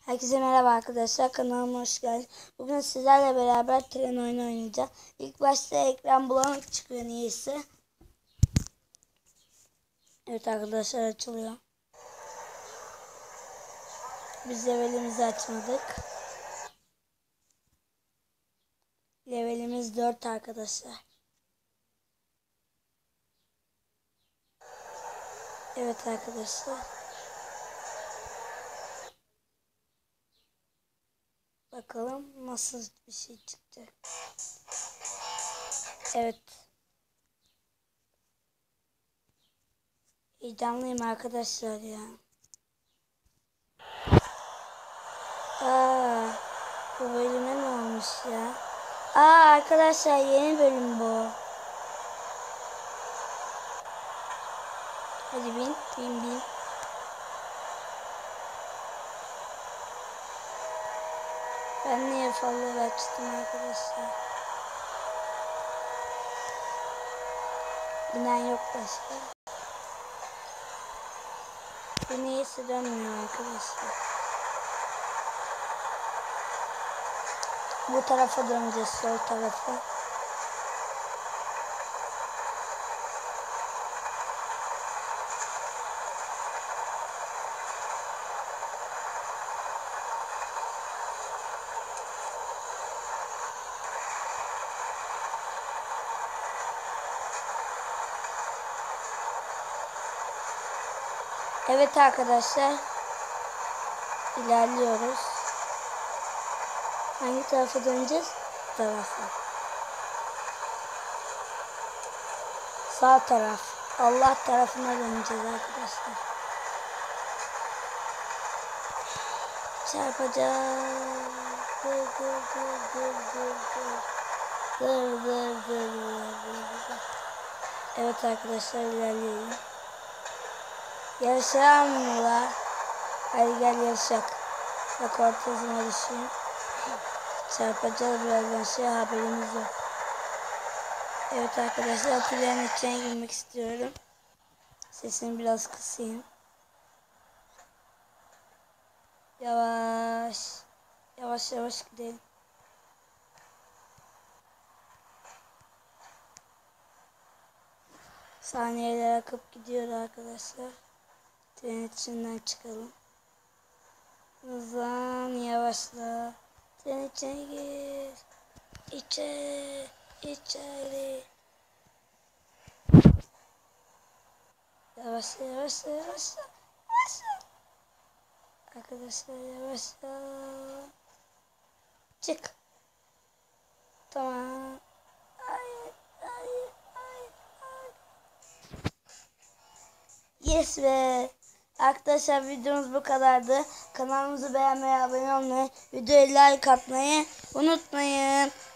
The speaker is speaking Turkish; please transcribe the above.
Herkese merhaba arkadaşlar, kanalıma hoş geldiniz. Bugün sizlerle beraber tren oyunu oynayacağız. İlk başta ekran bulanık çıkıyor niyeyse. Evet arkadaşlar, açılıyor. Biz levelimizi açmadık. Levelimiz 4 arkadaşlar. Evet arkadaşlar. Bakalım nasıl bir şey çıktı. Evet. Heyecanlıyım arkadaşlar ya. Bu bölüme ne olmuş ya? Arkadaşlar, yeni bölüm bu. Hadi bin. Ben niye falları açtım arkadaşlar? Binen yok başka. Bu niyeyse dönmüyor arkadaşlar. Bu tarafa döneceğiz, sol tarafa. Evet arkadaşlar, ilerliyoruz. Hangi tarafa döneceğiz? Bu tarafa. Sağ taraf. Allah tarafına döneceğiz arkadaşlar. Çarpacağız. Dur. Evet arkadaşlar, ilerleyelim. Yarışalım mı la? Hadi gel yarışak. Bak, ortasına düşeyim. Çarpacağız birazdan, haberimiz yok. Evet arkadaşlar, trenin içine girmek istiyorum. Sesini biraz kısayım. Yavaş gidelim. Saniyeler akıp gidiyor arkadaşlar. Trenin içinden çıkalım. Hızlan, yavaşla. Trenin içine gir. İçeri. Yavaşla. Arkadaşlar, yavaşla. Çık. Tamam. Ay. Yes be. Arkadaşlar, videomuz bu kadardı. Kanalımızı beğenmeyi, abone olmayı, videoya like atmayı unutmayın.